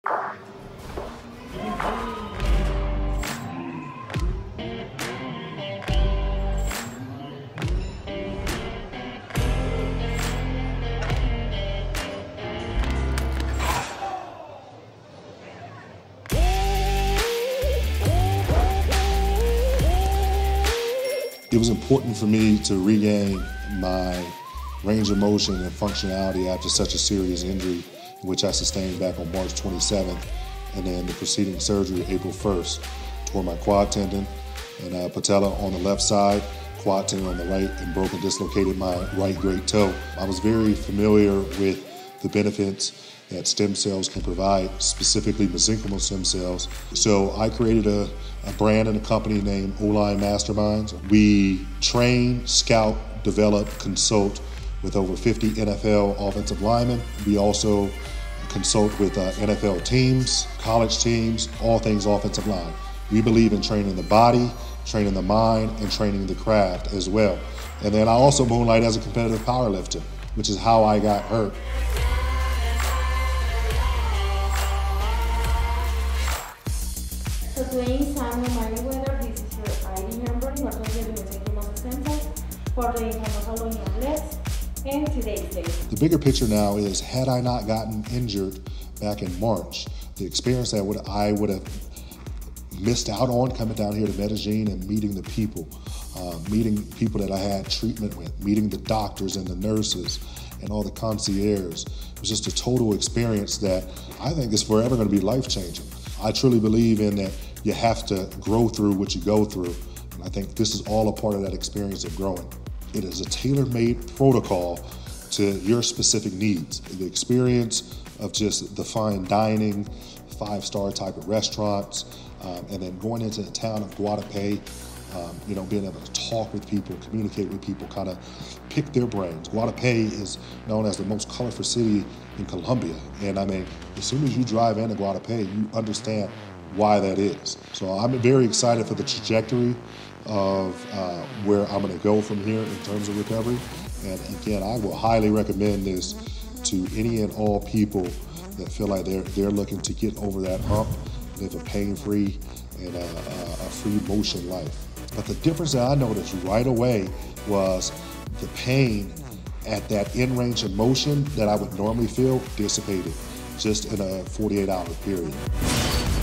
It was important for me to regain my range of motion and functionality after such a serious injury, which I sustained back on March 27th, and then the preceding surgery April 1st. Tore my quad tendon and patella on the left side, quad tendon on the right, and broke and dislocated my right great toe. I was very familiar with the benefits that stem cells can provide, specifically mesenchymal stem cells. So I created a brand and a company named O-Line Masterminds. We train, scout, develop, consult with over 50 NFL offensive linemen. We also consult with NFL teams, college teams, all things offensive line. We believe in training the body, training the mind, and training the craft as well. And then I also moonlight as a competitive powerlifter, which is how I got hurt. So Duane, Sam, Mario, this is your ID number. Nosotros le dimos asistencia por following inglés and today's date. The bigger picture now is, had I not gotten injured back in March, the experience that I would have missed out on coming down here to Medellin and meeting the people, meeting people that I had treatment with, meeting the doctors and the nurses and all the concierges. It was just a total experience that I think is forever going to be life-changing. I truly believe in that you have to grow through what you go through. And I think this is all a part of that experience of growing. It is a tailor-made protocol to your specific needs. The experience of just the fine dining, 5-star type of restaurants, and then going into the town of Guadalupe, being able to talk with people, communicate with people, kind of pick their brains. Guadalupe is known as the most colorful city in Colombia. And I mean, as soon as you drive into Guadalupe, you understand why that is. So I'm very excited for the trajectory of where I'm gonna go from here in terms of recovery. And again, I will highly recommend this to any and all people that feel like they're looking to get over that hump, live a pain-free and a free motion life. But the difference that I noticed right away was the pain at that end range of motion that I would normally feel dissipated just in a 48-hour period.